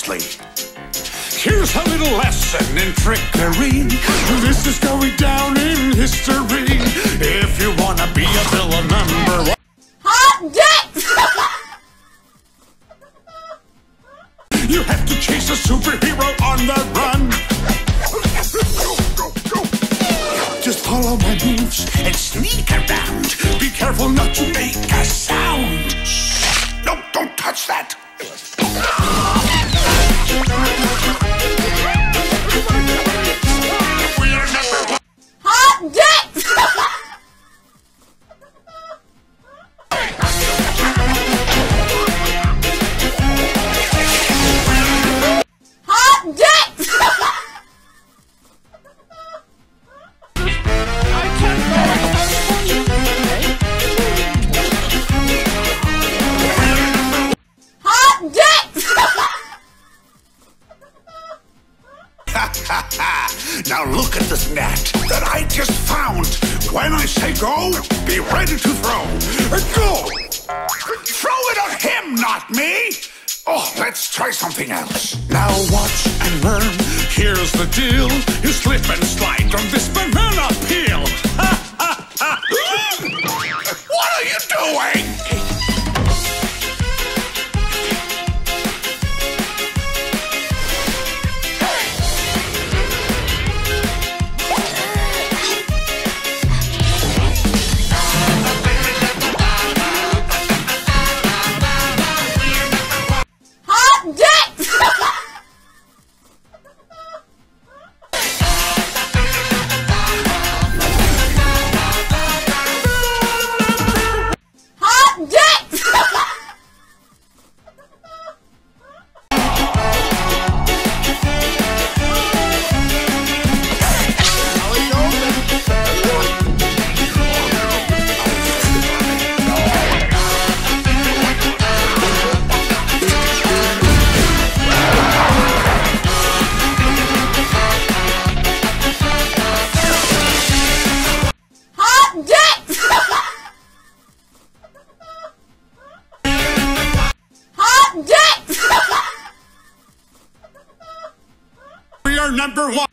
quietly. Here's a little lesson in trickery. This is going down in history. If you wanna be a villain number one. Hot dicks! You have to chase a superhero on the run. Just follow my moves and sneak around. Be careful not to make a sound. Shh. No, don't touch that. Hot dicks! Hot dicks! Hot dicks! Now look at this net that I just found. When I say go, be ready to throw. Go! Throw it at him, not me! Oh, let's try something else. Now watch and learn. Here's the deal. You slip and slide on this banana peel. What are you doing? We are number one.